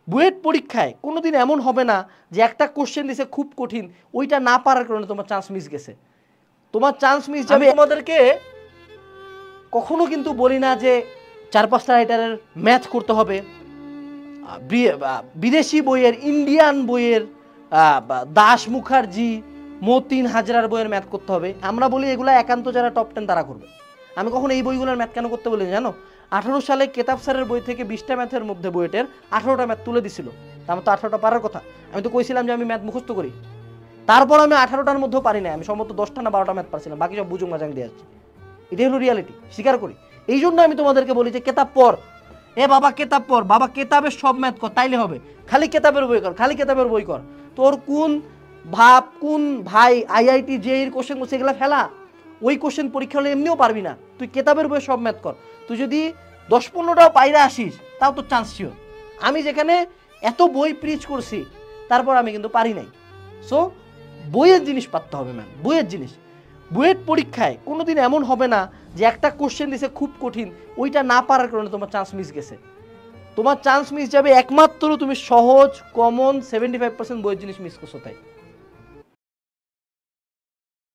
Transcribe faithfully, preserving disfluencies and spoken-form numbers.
বুয়েট পরীক্ষায় কোনোদিন এমন হবে না যে একটা কোশ্চেন দিছে খুব কঠিন, ওইটা না পারার কারণে তোমার চান্স মিস গেছে। তোমার চান্স মিস যাবে। তোমাদেরকে কখনো কিন্তু বলি না যে চার পাঁচটা রাইটারের ম্যাথ করতে হবে, বিদেশি বইয়ের, ইন্ডিয়ান বইয়ের, দাস মুখার্জি, মতিন হাজরার বইয়ের ম্যাথ করতে হবে। আমরা বলি এগুলো একান্ত যারা টপ টেন তারা করবে। আমি কখনো এই বইগুলোর ম্যাথ কেন করতে বলি জানো? আঠারো সালে কেতাব স্যারের বই থেকে বিশটা ম্যাথের মধ্যে বইয়েটের আঠারোটা ম্যাথ তুলে দিছিল। আমার তো আঠারোটা পারার কথা। আমি তো কইছিলাম যে আমি ম্যাথ মুখস্থ করি, তারপর আমি আঠারোটার মধ্যেও পারি না। আমি সম্ভবত দশটা না বারোটা ম্যাথ পারছিলাম, বাকি সব বুঝুং মাজাং দিয়ে আসছি। এটাই হলো রিয়ালিটি, স্বীকার করি। এই জন্য আমি তোমাদেরকে বলি যে কেতাব পড়। এ বাবা কেতাব পড়, বাবা কেতাবের সব ম্যাথ কর, তাইলে হবে। খালি কেতাবের বই কর, খালি কেতাবের বই কর। তোর কোন ভাব, কোন ভাই আইআইটি জেইর কোশ্চেন করছে এগুলো ফেলা। ওই কোশ্চেন পরীক্ষা হলে এমনিও পারবি না। তুই কেতাবের বই সব ম্যাথ কর। তুই যদি দশ পনেরোটাও পাইরা আসিস তাও তোর চান্স ছিল। আমি যেখানে এত বই প্রিচ করছি তারপর আমি কিন্তু পারি নাই। সো বইয়ের জিনিস পারতে হবে ম্যাম, বইয়ের জিনিস। বুয়েট পরীক্ষায় কোনোদিন এমন হবে না যে একটা কোশ্চেন দিছে খুব কঠিন, ওইটা না পারার কারণে তোমার চান্স মিস গেছে। তোমার চান্স মিস যাবে একমাত্র তুমি সহজ, কমন সেভেন্টি ফাইভ পার্সেন্ট বইয়ের জিনিস মিস করছো তাই।